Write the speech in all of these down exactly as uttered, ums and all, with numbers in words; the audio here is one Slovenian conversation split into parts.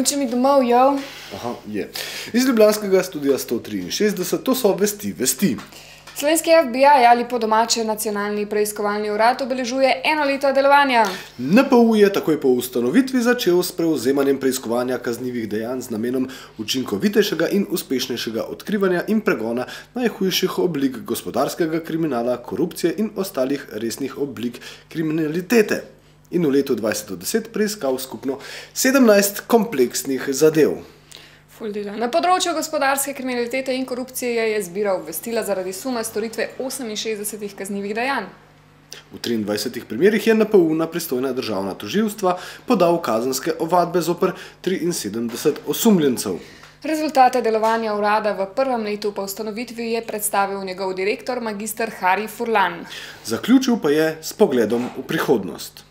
Konča mi domov, jo. Aha, je. Iz ljubljanskega studia sto triinšestdeset, to so Vesti vesti. Slovenski F B I ali po domače Nacionalni preiskovalni urad obeležuje eno leto delovanja. N P U je takoj po ustanovitvi začel s prevzemanjem preiskovanja kaznivih dejanj z namenom učinkovitejšega in uspešnejšega odkrivanja in pregona najhujših oblik gospodarskega kriminala, korupcije in ostalih resnih oblik kriminalitete. In v letu dvajset deset preiskal skupno sedemnajst kompleksnih zadev. Na področju gospodarske kriminalitete in korupcije je zbiral obvestila zaradi suma storitve oseminšestdesetih kaznivih dejanj. V triindvajsetih primerih je N P U na pristojna državna tožilstva podal kazenske ovadbe zoper triinsedemdeset osumljencev. Rezultate delovanja urada v prvem letu po ustanovitvi je predstavil njegov direktor magister Hari Furlan. Zaključil pa je s pogledom v prihodnost.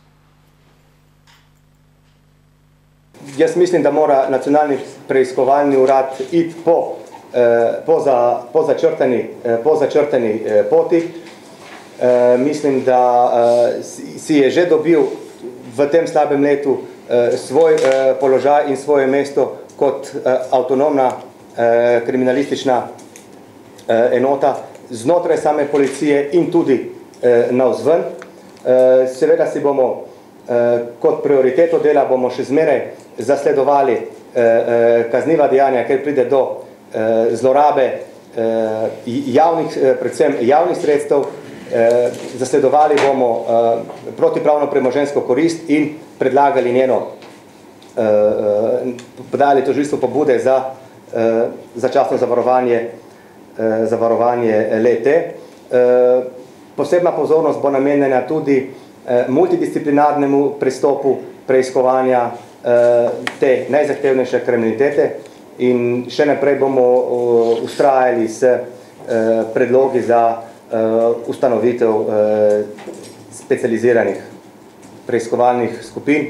Jaz mislim, da mora Nacionalni preiskovalni urad iti po, eh, po, za, po, začrtani, eh, po začrtani eh, poti. Eh, mislim, da eh, si je že dobil v tem slabem letu eh, svoj eh, položaj in svoje mesto kot eh, avtonomna eh, kriminalistična eh, enota znotraj same policije in tudi eh, navzven. Eh, seveda si bomo eh, kot prioriteto dela bomo še zmeraj zasledovali eh, eh, kazniva dejanja, ker pride do eh, zlorabe eh, javnih, eh, predvsem javnih sredstev, eh, zasledovali bomo eh, protipravno premoženjsko korist in predlagali njeno, eh, podali tožilstvo pobude za eh, začasno zavarovanje, eh, zavarovanje le-te. Eh, posebna pozornost bo namenjena tudi eh, multidisciplinarnemu pristopu preiskovanja te najzahtevnejše kriminalitete in še naprej bomo ustrajali s predlogi za ustanovitev specializiranih preiskovalnih skupin.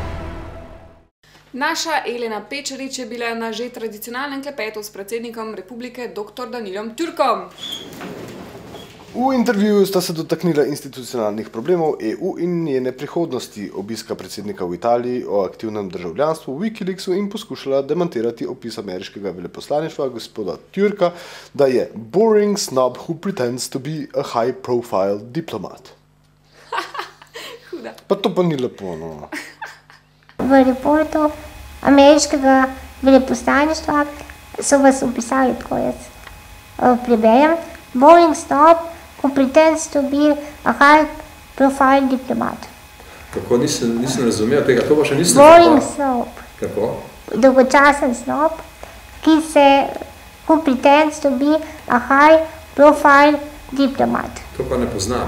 Naša Elena Pečarič je bila na že tradicionalnem klepetu s predsednikom republike doktor Danilom Türkom. V intervjuju sta se dotaknila institucionalnih problemov E U in njene prihodnosti, obiska predsednika v Italiji, o aktivnem državljanstvu v Wikileaksu in poskušala demantirati opis ameriškega veleposlaništva gospoda Türka, da je boring snob who pretends to be a high-profile diplomat. Huda. Pa to pa ni lepo, no. V reportu ameriškega veleposlaništva so vas opisali, tako jaz preberem, boring snob who pretends to be a high-profile diplomat. Kako? Nisem, nisem razumel tega, to pa še nisem Boring snob. Kako? Dolgočasen snob, ki se, who pretends to be a high-profile diplomat. To pa ne poznam.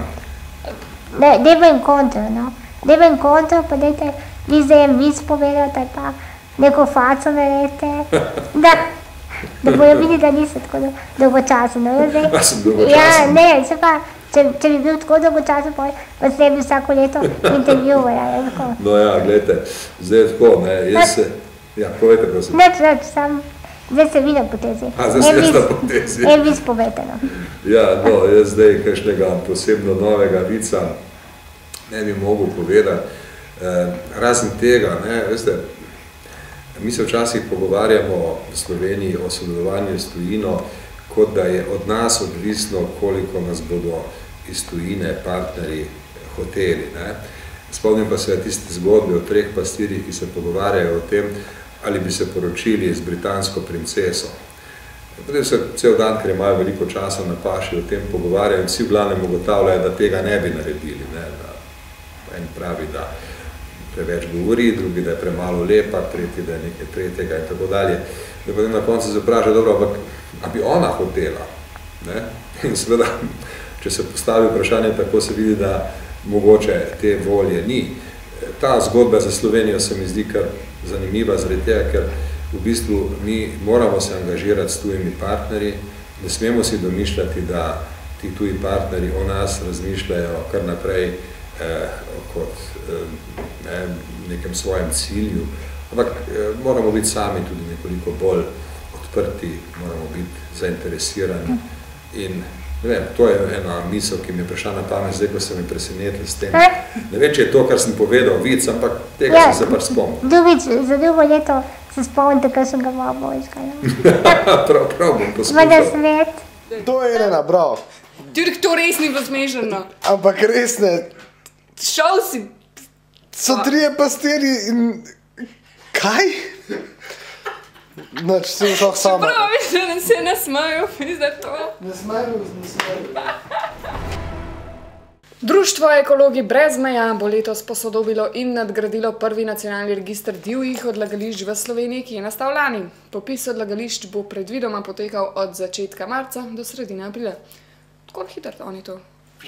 Ne, dejmo encontro, no. Dejmo encontro, pa dejte, vi zdaj en vis povedate, pa neko faco naredite. Da. Da bojo videti, da nisi tako dolgočasen. Pa sem dolgočasen. Ja, ne, se pa, če, če bi bil tako dolgočasen, pa se bi vsako leto intervjuval. Ja, no ja, gledajte, zdaj je tako, ne, jaz se, ja, povejte prosim. Neč, neč, sam, zdaj se vidi potezi. A, zdaj se vidi potezi. En vis povete, no. Ja, no, jaz zdaj kakšnega posebno novega vica ne bi mogel povedati. Eh, razen tega, ne, veste, mi se včasih pogovarjamo v Sloveniji o sodelovanju s tujino, kot da je od nas odvisno, koliko nas bodo iz tujine partnerji hoteli. Ne? Spomnim pa se tiste zgodbe o treh pastirjih, ki se pogovarjajo o tem, ali bi se poročili z britansko princeso. Potem se cel dan, ker imajo veliko časa na paši, o tem pogovarjajo in vsi v glavnem ugotavljajo, da tega ne bi naredili. Ne? Da en pravi, da preveč govori, drugi, da je premalo lepa, tretji, da je nekaj tretjega in tako dalje. Da potem na koncu se vpraša, dobro, ampak, a bi ona hotela? Ne? In seveda, če se postavi vprašanje, tako se vidi, da mogoče te volje ni. Ta zgodba za Slovenijo se mi zdi kar zanimiva, zaradi tega, ker v bistvu mi moramo se angažirati s tujimi partnerji, ne smemo si domišljati, da ti tuji partnerji o nas razmišljajo kar naprej eh, kot eh, nekem svojem cilju, ampak eh, moramo biti sami tudi nekoliko bolj odprti, moramo biti zainteresirani in ne vem, to je ena misel, ki mi je prišla na pamet, zdaj, ko sem mi presenetil s tem. Ne vem, če je to, kar sem povedal, vic, ampak tega ja, sem se pač spomnil. Drugič, za drugo leto se spomnite, kakšnega boljšega. prav, prav bom poskušal. Vada svet. To je Elena, bravo. Tudi to res ni bilo smešno. Ampak res ne. Šel si. So trije pastiri in... Kaj? Noč, sem šel sama. Prav, mislim, da se ne smajo, za to. Ne smajo, ne smajo. Društvo Ekologi brez meja bo letos posodobilo in nadgradilo prvi nacionalni register divjih odlagališč v Sloveniji, ki je nastal lani. Popis odlagališč bo predvidoma potekal od začetka marca do sredine aprila. Tako hitro oni to.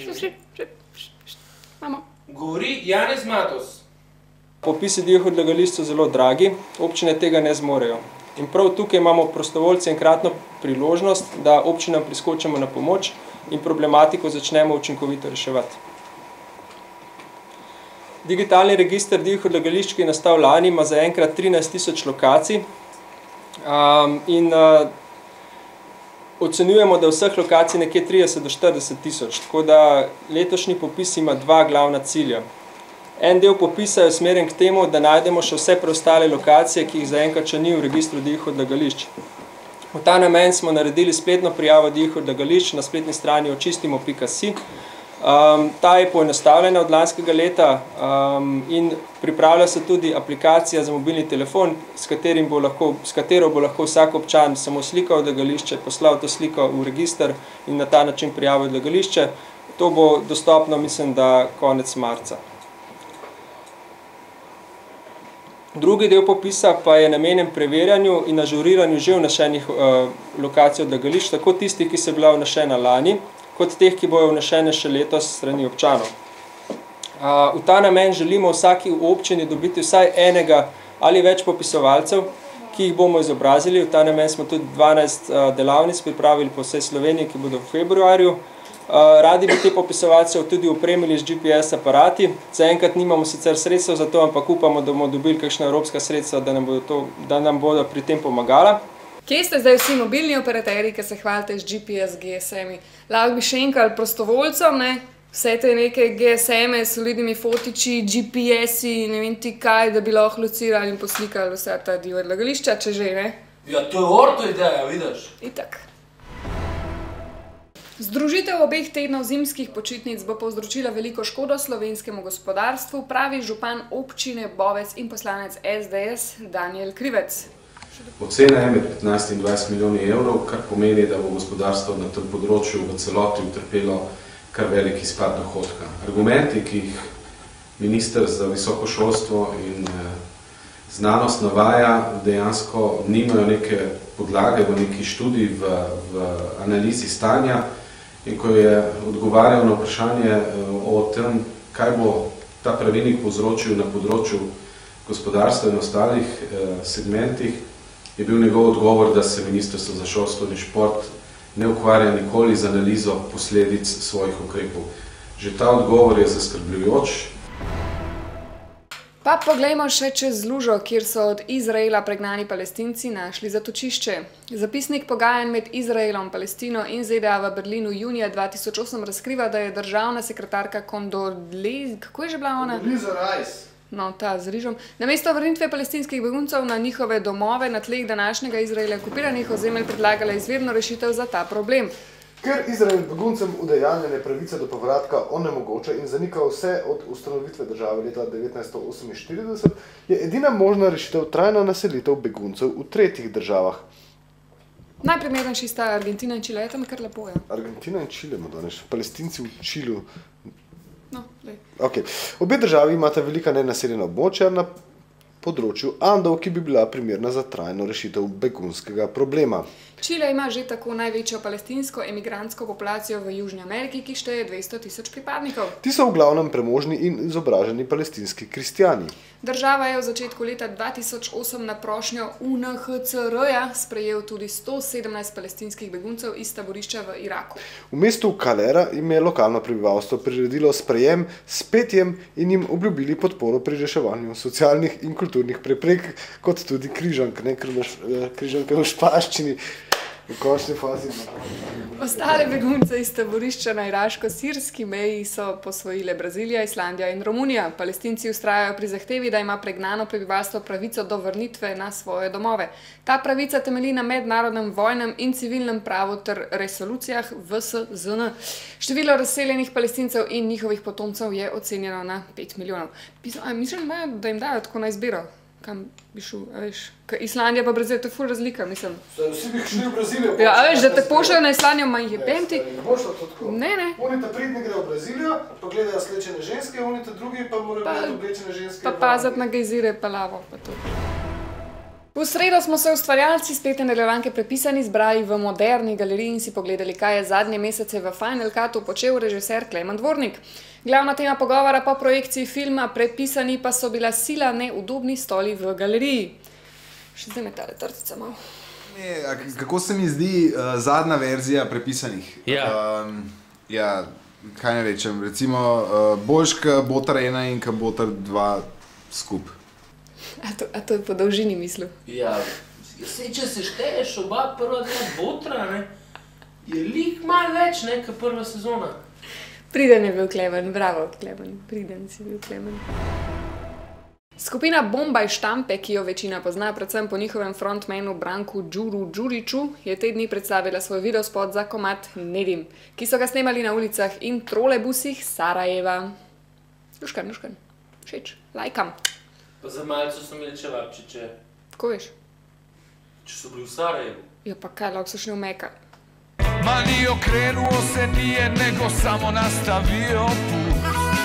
Imamo. Govori Janez Matos. Popisi divjih odlagališč so zelo dragi, občine tega ne zmorejo. In prav tukaj imamo prostovoljce enkratno priložnost, da občinam priskočimo na pomoč in problematiko začnemo učinkovito reševati. Digitalni register divjih odlagališč, ki je nastal lani, ima zaenkrat trinajst tisoč lokacij um, in uh, ocenjujemo, da vseh lokacij nekje trideset do štirideset tisoč, tako da letošnji popis ima dva glavna cilja. En del popisa je usmerjen k temu, da najdemo še vse preostale lokacije, ki jih zaenkrat še ni v registru divjih odlagališč. V ta namen smo naredili spletno prijavo divjih odlagališč na spletni strani očistimo pika si. Um, ta je poenostavljena od lanskega leta um, in pripravlja se tudi aplikacija za mobilni telefon, s, katerim bo lahko, s katero bo lahko vsak občan samo slikal odlagališče, poslal to sliko v register in na ta način prijavil odlagališče. To bo dostopno, mislim, da konec marca. Drugi del popisa pa je namenjen preverjanju in ažuriranju že vnešenih uh, lokacij odlagališč, tako tistih, ki so bila vnešena lani, kot teh, ki bojo vnešene še letos strani občanov. Uh, v ta namen želimo vsaki občini dobiti vsaj enega ali več popisovalcev, ki jih bomo izobrazili. V ta namen smo tudi dvanajst uh, delavnic pripravili po vsej Sloveniji, ki bodo v februarju. Uh, radi bi te popisovalcev tudi opremili z G P S aparati. Zaenkrat nimamo sicer sredstev za to, ampak upamo, da bomo dobili kakšna evropska sredstva, da nam bodo, to, da nam bodo pri tem pomagala. Kje ste zdaj vsi mobilni operaterji, ki se hvalite z G P S, G S M-i? Lahko bi še enkrat prostovoljcem, ne? Vse te neke G S M-e, solidnimi fotiči, G P S-i, ne vem ti kaj, da bi lahko locirali in poslikali vse ta divja odlagališča, če že, ne? Ja, to je orto ideja, vidiš? Itak. Združitev obeh tednov zimskih počitnic bo povzročila veliko škodo slovenskemu gospodarstvu, pravi župan občine Bovec in poslanec S D S Danijel Krivec. Ocena je med petnajst in dvajset milijoni evrov, kar pomeni, da bo gospodarstvo na tem področju v celoti utrpelo kar velik izpad dohodka. Argumenti, ki jih minister za visoko šolstvo in znanost navaja, dejansko nimajo neke podlage v neki študiji, v, v analizi stanja. In ko je odgovarjal na vprašanje o tem, kaj bo ta pravilnik povzročil na področju gospodarstva in ostalih segmentih, je bil njegov odgovor, da se Ministrstvo za šolstvo in šport ne ukvarja nikoli z analizo posledic svojih ukrepov. Že ta odgovor je zaskrbljujoč. Pa poglejmo še čez lužo, kjer so od Izraela pregnani Palestinci našli zatočišče. Zapisnik pogajanj med Izraelom, Palestino in Z D A v Berlinu junija dva tisoč osem razkriva, da je državna sekretarka Condoleezza, kako je že bila ona? Condoleezza Rice. No, ta z rižom. Namesto vrnitve palestinskih beguncev na njihove domove na tleh današnjega Izraela okupiranih ozemelj predlagala izvirno rešitev za ta problem. Ker Izrael beguncem udejanjene pravice do povratka onemogoča in zanika vse od ustanovitve države leta devetnajststo oseminštirideset, je edina možna rešitev trajna naselitev beguncev v tretjih državah. Najprimernejši sta Argentina in Čile, je tam kar lepo, ja. Argentina in Čile, danes. Palestinci v Čilu. No, lej. Okay. Obe državi imata velika nenaseljena območja na področju Andov, ki bi bila primerna za trajno rešitev begunskega problema. Čile ima že tako največjo palestinsko emigrantsko populacijo v Južni Ameriki, ki šteje dvesto tisoč pripadnikov. Ti so v glavnem premožni in izobraženi palestinski kristjani. Država je v začetku leta dva tisoč osem na prošnjo U N H C R-ja sprejel tudi sto sedemnajst palestinskih beguncev iz taborišča v Iraku. V mestu Kalera jim je lokalno prebivalstvo priredilo sprejem s petjem in jim obljubili podporo pri reševanju socialnih in kulturnih preprek, kot tudi križank, ne križanke v špaščini. V končni fazi. Ostale begunce iz taborišča na iraško-sirski meji so posvojile Brazilija, Islandija in Romunija. Palestinci vztrajajo pri zahtevi, da ima pregnano prebivalstvo pravico do vrnitve na svoje domove. Ta pravica temelji na mednarodnem vojnem in civilnem pravu ter resolucijah V S Z N. Število razseljenih Palestincev in njihovih potomcev je ocenjeno na pet milijonov. Mislim, da jim dajo tako na izbiro. Kam bi šel, a veš, Islandija pa Brazilija, to je ful razlika, mislim. Vsi bi šli v Brazilijo. Ja, a veš, da te pošljajo na Islandijo, manj je pemti. Ne bo šlo to tako. Ne, ne. Oni ta pridni grejo v Brazilijo, pa gledajo slečene ženske, oni ta drugi pa morajo gledati oblečene ženske. Pa pazati na gejzire, pa lavo, pa to. V sredo smo se ustvarjalci spletne nadaljevanke Prepisani zbrali v Moderni galeriji in si pogledali, kaj je zadnje mesece v Final Cutu počel režiser Klemen Dvornik. Glavna tema pogovora po projekciji filma Prepisani pa so bila sila neudobni stoli v galeriji. Še zdaj me tale trtica malo. Kako se mi zdi uh, zadnja verzija Prepisanih? Ja. Um, ja, kaj ne rečem, recimo uh, boljš ka Botar ena in ka Botar dva skup. A to, a to je po dolžini mislil? Ja, sej, če se šteješ oba prva dva Botra, ne, je lik malo več, ne, ka prva sezona. Priden je bil Klemen, bravo Klemen, priden si bil Klemen. Skupina Bombaj Štampe, ki jo večina pozna predvsem po njihovem frontmanu Branku Đuru Đuriću, je te dni predstavila svoj videospot za komad Nedim, ki so ga snemali na ulicah in trolejbusih Sarajeva. Luškan, luškan, všeč, lajkam. Pa za malco so imeli čevapčiče. Ko veš? Če so bili v Sarajevu. Ja pa kaj, lahko so šli v Meka. Ma ni okrenuo se nije, nego samo nastavio put.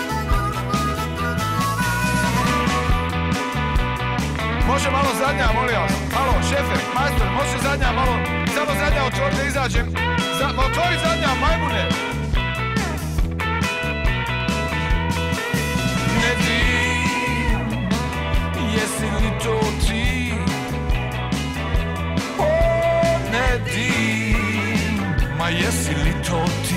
Može malo zadnja, molim vas. Malo, šefe, majstor, može zadnja, malo, samo zadnja otvori da izađem. Za, otvori zadnja, majmune. Ne dim, jesi li to ti? O, ne dim, ma jesi li to ti?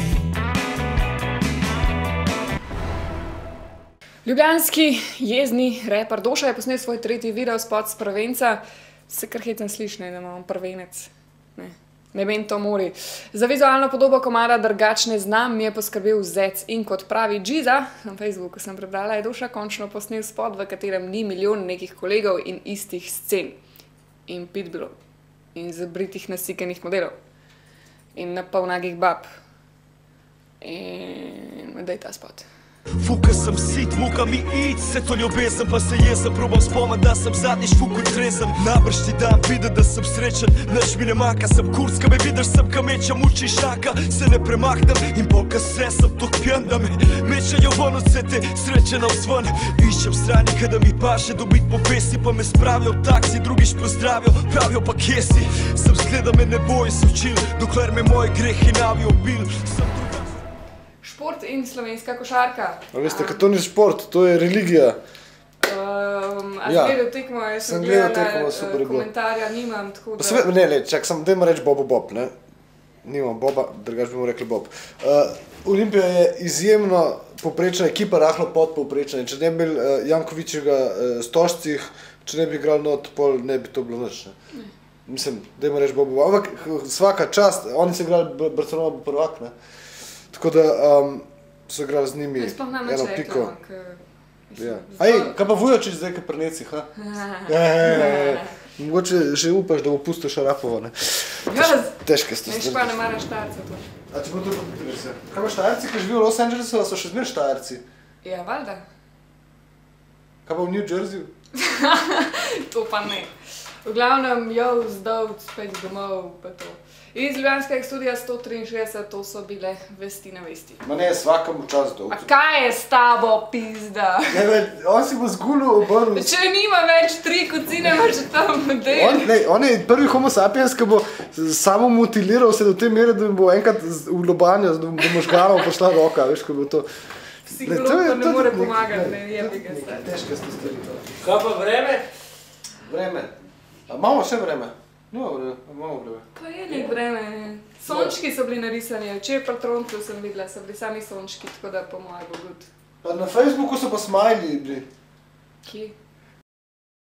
Ljubljanski jezni reper Doša je posnel svoj tretji videospot s prvenca. Se kar hecen sliši, ne, da imamo prvenec. Ne, ne vem to mori. Za vizualno podobo komada Drugač ne znam mi je poskrbel Zec in kot pravi Džiza, na Facebooku sem prebrala, je Doša končno posnel spot, v katerem ni milijon nekih kolegov in istih scen. In pitbullov. In zabritih nasikanih modelov. In napolnagih bab. In daj ta spot. Fuka sam sit, muka mi ić, se to ljubezam pa se jesam. Probam spomen da sam zadnjiš fuku i trezam. Nabrš ti dan vide da sam srećan, neš mi ne maka. Sam kurska me vidiš sam ka meća muči šaka. Se ne premaknem in polka sesam tok pjan da me mećaju von od sete srećena u zvon. Išćem strani kada mi paše dobit po pesi, pa me spravljao taksi, drugiš pozdravio, pravio pa kesi. Sam zgleda me ne boji sam chill, dokler me moje grehi navio bil. Sam Šport in slovenska košarka. A veste, kaj to ni šport, to je religija. Um, a Ja. si gledal tekmo, jaz sem Sem gledal gledala, tekmo, super je uh, bilo. komentarja nimam, tako da... Sve, ne, ne, čak, sam, dajmo reči Bobo Bob, ne? Nimam Boba, drugač bi mu rekli Bob. Uh, Olimpija je izjemno poprečna ekipa, rahlo podpovprečna. In če ne bi bil uh, Jankovićega uh, stožcih, če ne bi igral not, pol ne bi to bilo nič, ne? Mislim, dajmo reči Bobo Bob. Ampak svaka čast, oni so igrali, Barcelona bo prvak, ne? Tako da um, so igrali z njimi Jaz sploh nam nič eno rekla, piko. ampak... Ja. Aj, kaj pa Vujočić zdaj, kaj pri necih, ha? E, mogoče že upaš, da bo pustil Šarapovo, ne? Gaz! Težke ste Veš pa ne mara Štajercev to. A če bo to potrebno? Kaj pa Štajerci, ki živijo v Los Angelesu, so še zmer Štajerci? Ja, valjda. Kaj pa v New Jerseyju? To pa ne. V glavnem, jo, zdovc, spet domov, pa to. Iz Ljubljanskega studija sto triinšestdeset, to so bile vesti na vesti. Ma ne, svakam v čas dolg. A kaj je s tabo, pizda? Ne, ne, on si bo zgulil obrnil. Če nima več tri kocine, imaš tam del. On, ne, on je prvi homo sapiens, ki bo samo mutiliral se do te mere, da bo enkrat v lobanjo, da bo možganov pošla roka, veš, ko bo to... Psiholog pa ne more pomagati, ne, jebi ga se. Težke ste stvari to. Kaj pa vreme? Vreme. A imamo še vreme? Nima vreme, imamo vreme. Pa je nek vreme. Sončki so bili narisani, včeraj pri Troncu sem videla, so bili sami sončki, tako da po moje bo good. Pa na Facebooku so pa smajli bili. Kje?